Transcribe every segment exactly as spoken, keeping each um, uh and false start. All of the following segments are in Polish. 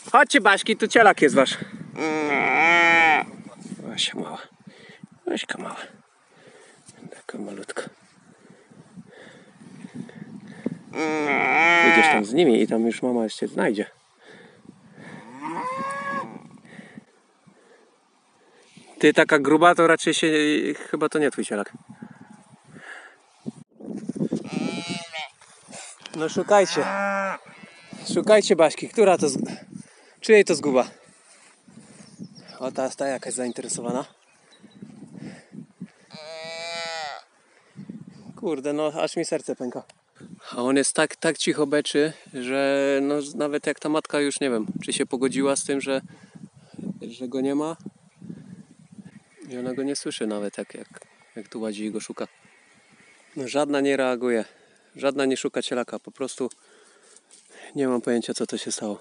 Chodźcie, Baśki, tu cielak jest wasz. Basia mała. Baśka mała. Taka malutka. Pójdziesz tam z nimi i tam już mama jeszcze znajdzie. Ty taka gruba, to raczej się... Chyba to nie twój cielak. No szukajcie. Szukajcie Baśki. Która to... Z... Czyjej to zguba? O, ta jest ta jakaś zainteresowana. Kurde, no aż mi serce pęka. A on jest tak, tak cicho beczy, że no, nawet jak ta matka już nie wiem, czy się pogodziła z tym, że, że go nie ma. I ona go nie słyszy nawet, jak, jak, jak tu ładzi i go szuka. No, żadna nie reaguje. Żadna nie szuka cielaka. Po prostu nie mam pojęcia, co to się stało.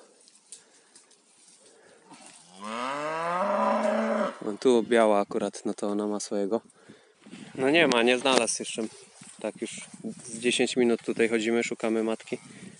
No, tu biała akurat, no to ona ma swojego. No nie ma, nie znalazł jeszcze. Tak już z dziesięć minut tutaj chodzimy, szukamy matki.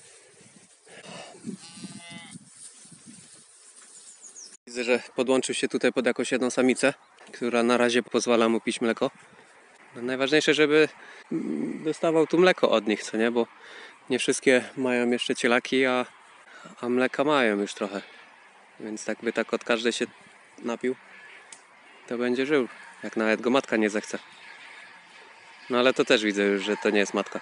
Widzę, że podłączył się tutaj pod jakąś jedną samicę, która na razie pozwala mu pić mleko. No najważniejsze, żeby dostawał tu mleko od nich, co nie? Bo nie wszystkie mają jeszcze cielaki, a, a mleka mają już trochę. Więc tak by tak od każdej się napił, to będzie żył, jak nawet go matka nie zechce. No ale to też widzę już, że to nie jest matka.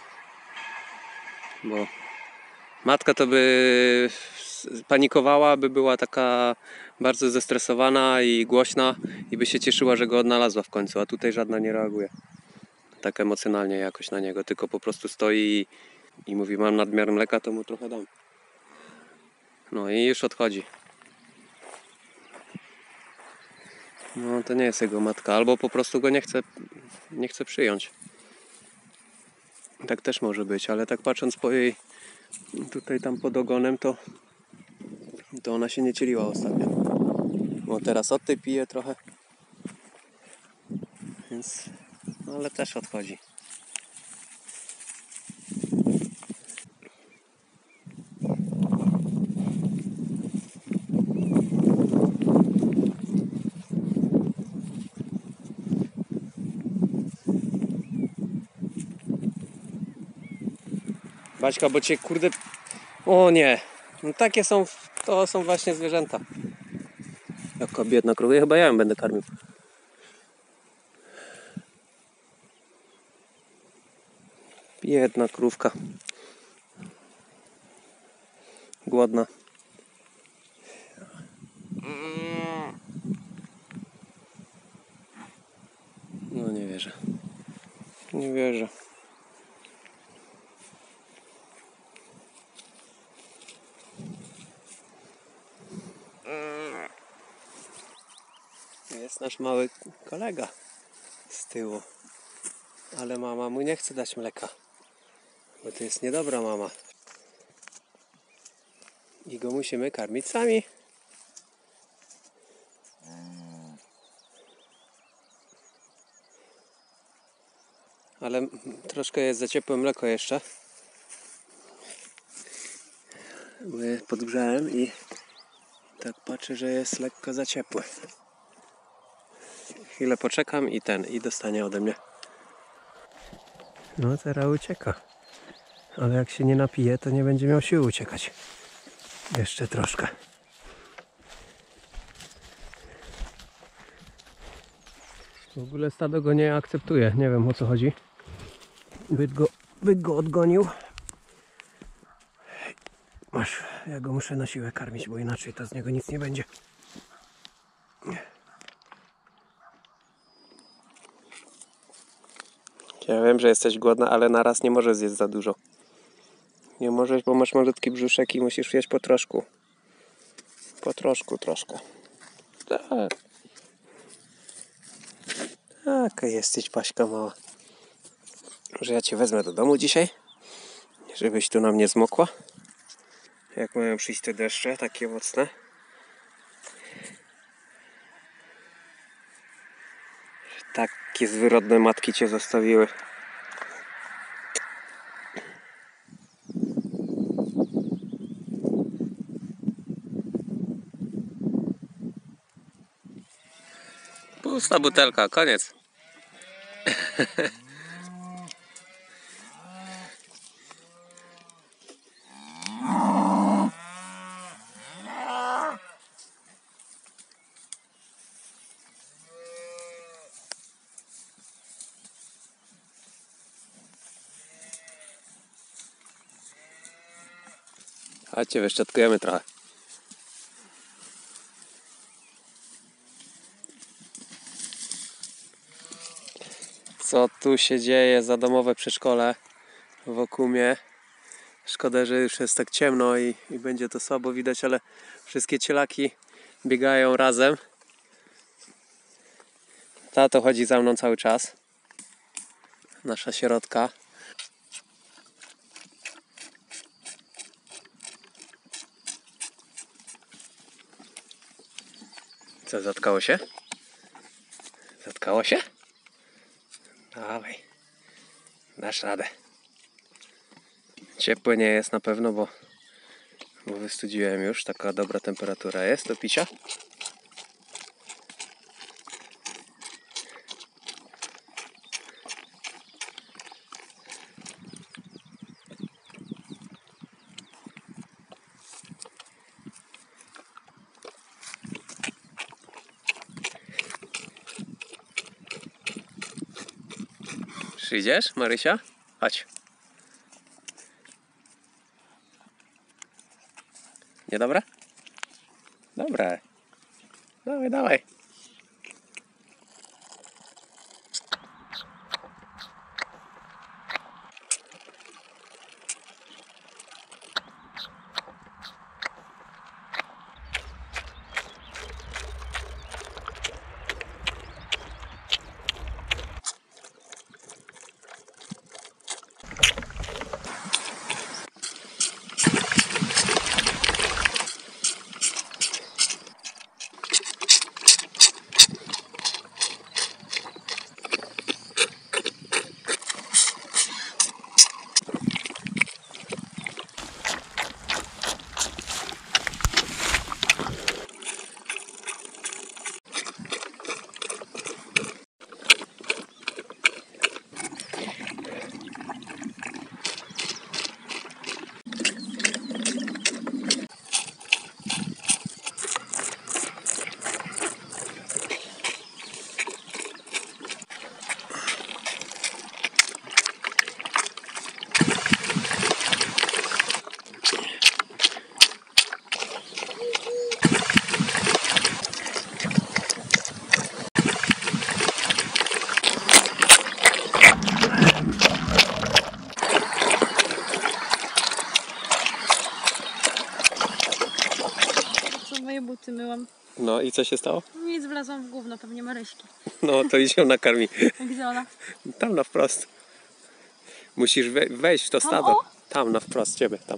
Bo matka to by panikowała, by była taka bardzo zestresowana i głośna i by się cieszyła, że go odnalazła w końcu, a tutaj żadna nie reaguje tak emocjonalnie jakoś na niego, tylko po prostu stoi i, i mówi: mam nadmiar mleka, to mu trochę dam. No i już odchodzi. No to nie jest jego matka, albo po prostu go nie chce, nie chce przyjąć. Tak też może być, ale tak patrząc po jej tutaj tam pod ogonem, to to ona się nie cieliła ostatnio. Bo teraz od tej pije trochę. Więc, no ale też odchodzi. Baśka, bo cię kurde... O nie! No takie są, to są właśnie zwierzęta. Jaka biedna krowa. Ja chyba ja ją będę karmił. Biedna krówka. Głodna. No nie wierzę. Nie wierzę. Jest nasz mały kolega z tyłu. Ale mama mu nie chce dać mleka. Bo to jest niedobra mama. I go musimy karmić sami. Ale troszkę jest za ciepłe mleko jeszcze. Bo je podgrzałem i tak patrzę, że jest lekko za ciepłe. Chwilę poczekam i ten, i dostanie ode mnie. No teraz ucieka. Ale jak się nie napije, to nie będzie miał siły uciekać. Jeszcze troszkę. W ogóle stado go nie akceptuje. Nie wiem, o co chodzi. Byt go, byt go odgonił. Masz, ja go muszę na siłę karmić, bo inaczej to z niego nic nie będzie. Ja wiem, że jesteś głodna, ale naraz nie możesz zjeść za dużo. Nie możesz, bo masz malutki brzuszek i musisz jeść po troszku. Po troszku troszkę. Tak. Taka jesteś, Baśka mała. Może ja cię wezmę do domu dzisiaj? Żebyś tu na mnie zmokła. Jak mają przyjść te deszcze, takie mocne. Takie zwyrodne matki cię zostawiły. Pusta butelka, koniec. Chodźcie, wyszczetkujemy trochę. Co tu się dzieje za domowe przedszkole wokół mnie? Szkoda, że już jest tak ciemno i, i będzie to słabo widać, ale wszystkie cielaki biegają razem. Tato chodzi za mną cały czas. Nasza sierotka. Co, zatkało się? Zatkało się? Dawaj. Dasz radę. Ciepłe nie jest na pewno, bo, bo wystudziłem już. Taka dobra temperatura jest do picia. Przyjdziesz, Marysia? Chodź. Niedobre? Dobre. Dawaj, dawaj. Moje buty myłam. No i co się stało? Nic, wlazłam w gówno, pewnie Maryśki. No to idź ją nakarmi. Gdzie ona? Tam na wprost. Musisz we wejść w to Tam, stado. o? Tam na wprost ciebie, tam.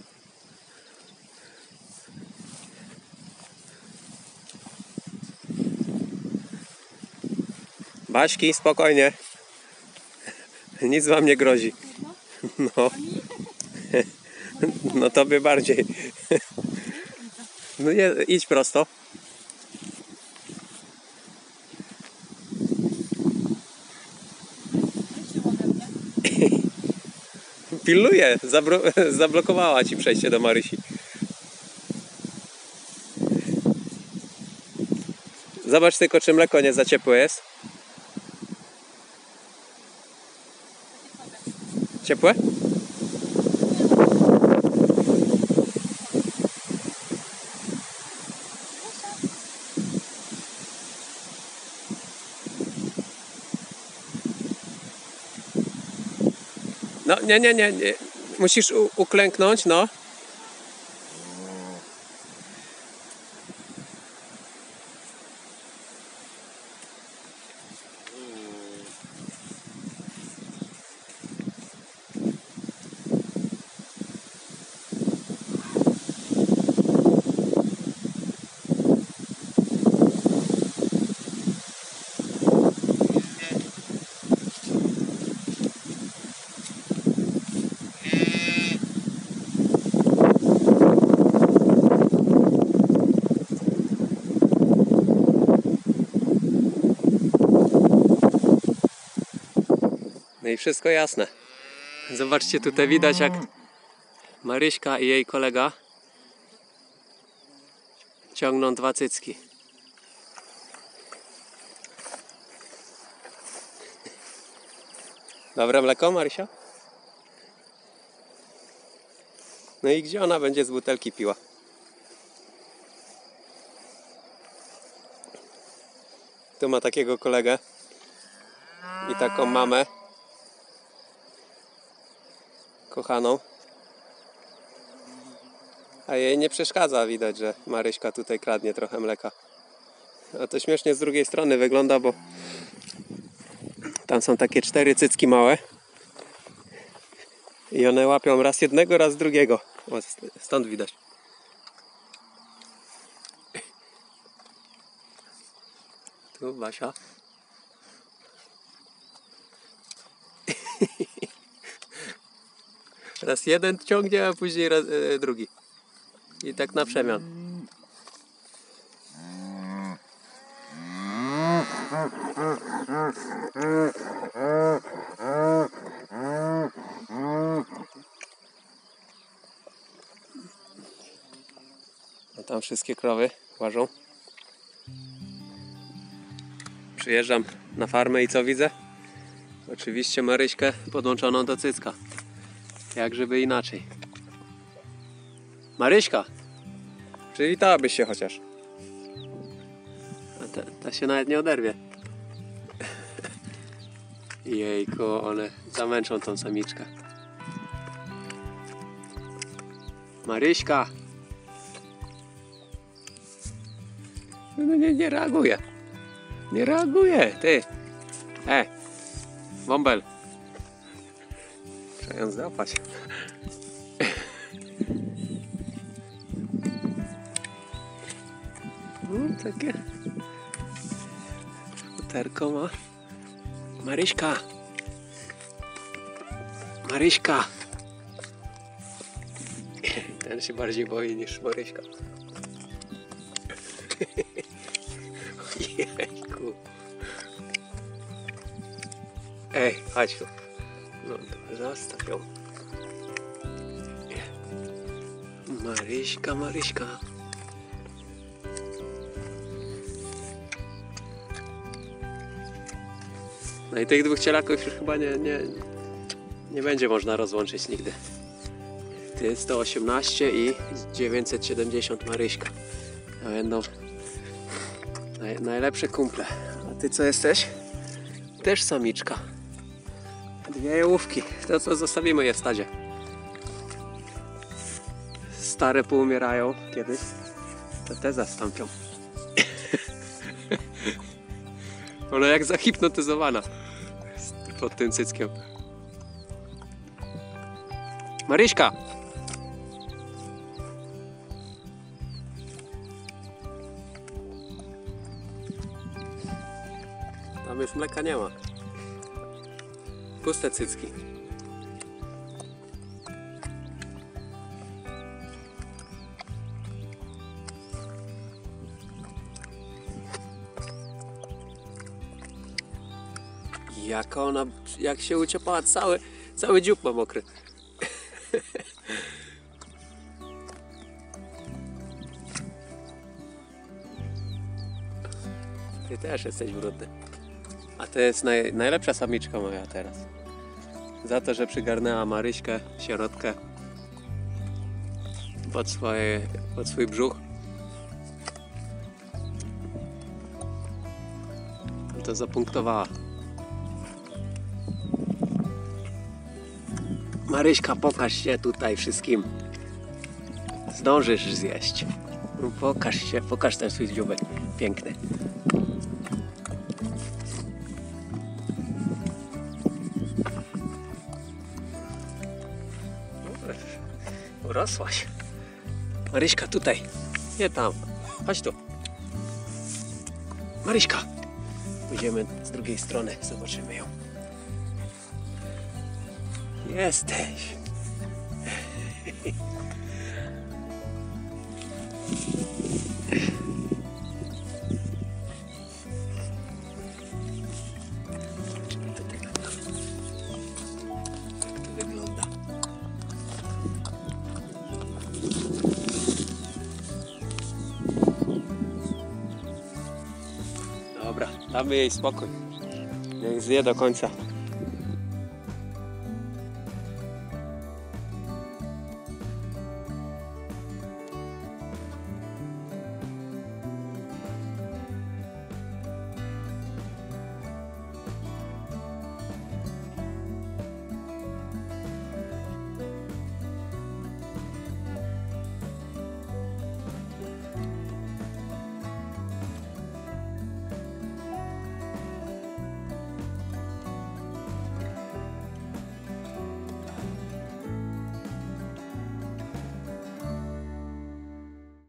Baśki, spokojnie. Nic wam nie grozi. No. No tobie bardziej. No nie, idź prosto. Pilnuję, zablokowała ci przejście do Marysi. Zobacz tylko, czy mleko nie za ciepłe jest. Ciepłe? No, nie, nie, nie, nie. Musisz u uklęknąć, no. No i wszystko jasne. Zobaczcie, tutaj widać, jak Maryśka i jej kolega ciągną dwa cycki. Dobre mleko, Marysia? No i gdzie ona będzie z butelki piła? Tu ma takiego kolegę i taką mamę kochaną, a jej nie przeszkadza, widać, że Maryśka tutaj kradnie trochę mleka. A to śmiesznie z drugiej strony wygląda, bo tam są takie cztery cycki małe i one łapią raz jednego, raz drugiego. O, stąd widać. Tu Basia. Raz jeden ciągnie, a później raz, e, drugi. I tak na przemian. A tam wszystkie krowy łażą. Przyjeżdżam na farmę i co widzę? Oczywiście Maryśkę podłączoną do cycka. Jak żeby inaczej. Maryśka! Przywitałabyś się chociaż. A ta, ta się nawet nie oderwie. Jejku, one zamęczą tą samiczkę. Maryśka! No nie, nie reaguje. Nie reaguje, ty. E, bąbel. Trzeba ją złapać. No, takie futerko ma. Maryśka. Maryśka. Ten się bardziej boi niż Maryśka. Jejku. Ej, chodź tu. No to zostaw ją. Maryśka, Maryśka. No i tych dwóch cielaków już chyba nie, nie, nie będzie można rozłączyć nigdy. Ty sto osiemnaście i dziewięćset siedemdziesiąt Maryśka. To będą naj, najlepsze kumple. A ty co jesteś? Też samiczka. Dwie jałówki. To co, zostawimy je w stadzie. Stare poumierają kiedyś. To te zastąpią. Ona jak zahipnotyzowana pod tym cyckiem. Maryśka! Tam już mleka nie ma. Puste cycki. Jak ona, jak się uciepała, cały, cały dziób ma mokry. Ty też jesteś brudny. A to jest naj, najlepsza samiczka moja teraz. Za to, że przygarnęła Maryśkę, sierotkę pod, swoje, pod swój brzuch. To zapunktowała. Maryśka, pokaż się tutaj wszystkim. Zdążysz zjeść. No, pokaż się, pokaż ten swój dziubek. Piękny. Urosłaś. Maryśka, tutaj. Nie tam. Chodź tu. Maryśka. Pójdziemy z drugiej strony. Zobaczymy ją. Jesteś. Damy jej spokój. Niech zje do końca.